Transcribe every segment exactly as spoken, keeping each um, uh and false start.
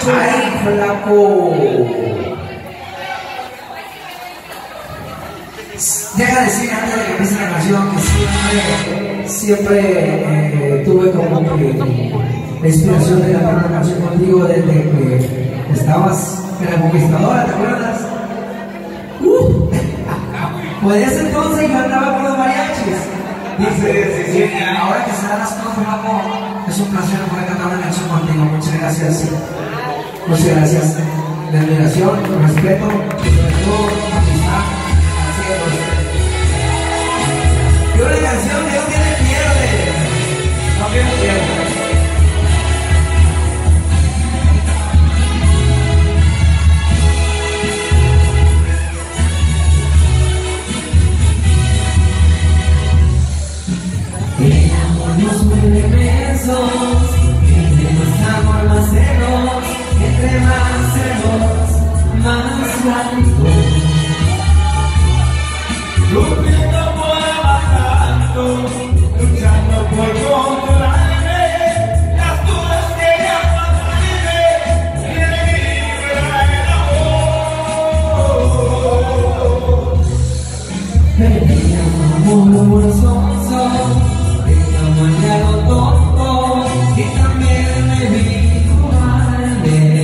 ¡Ay, flaco! Deja de decir antes de que empiece la canción que siempre, siempre eh, tuve como que la inspiración de cantar una canción contigo desde que estabas en la Conquistadora, ¿te acuerdas? Uh, Podías entonces yo andaba con los mariachis. Dice, sí, sí, ahora que se dan las cosas, flaco, es un placer poder cantar una canción contigo. Muchas gracias. Muchas gracias. De admiración, respeto, sobre todo amistad. Y una canción que no tiene pierde. No tiene pierde. El amor nos mueve besos, entre más amor más celos, entre más celos, más llanto. Luchando por avanzando, luchando por controlarme, las dudas que ya pasan y el amor. Perdí amor amoroso, el amor ya lo tonto, y también me vi cobarde.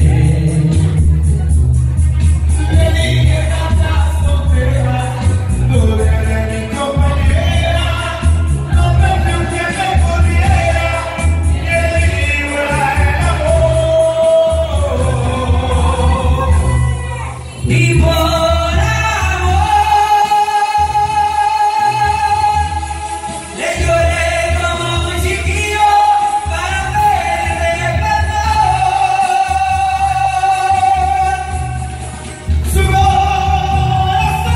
Y por amor le lloré como un chiquillo para pedirle perdón. Su corazón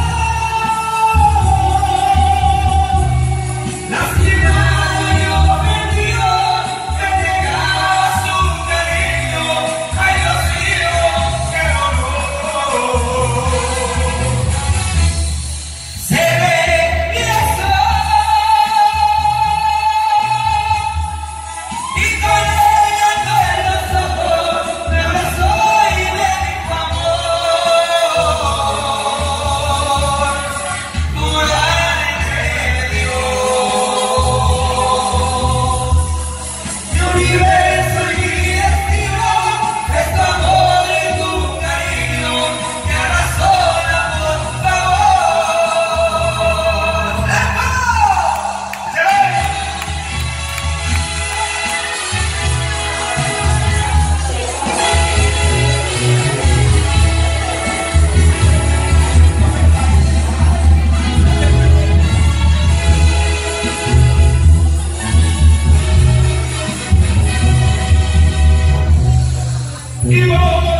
lastimado y ofendido me negaba su cariño. Ay, Dios mío, qué dolor. Se ve y eso, y con el llanto en los ojos me abrazó y me dijo amor, pura de Dios. Mi universo y mi destino es tu amor y tu cariño, me abrazona por favor. Y vos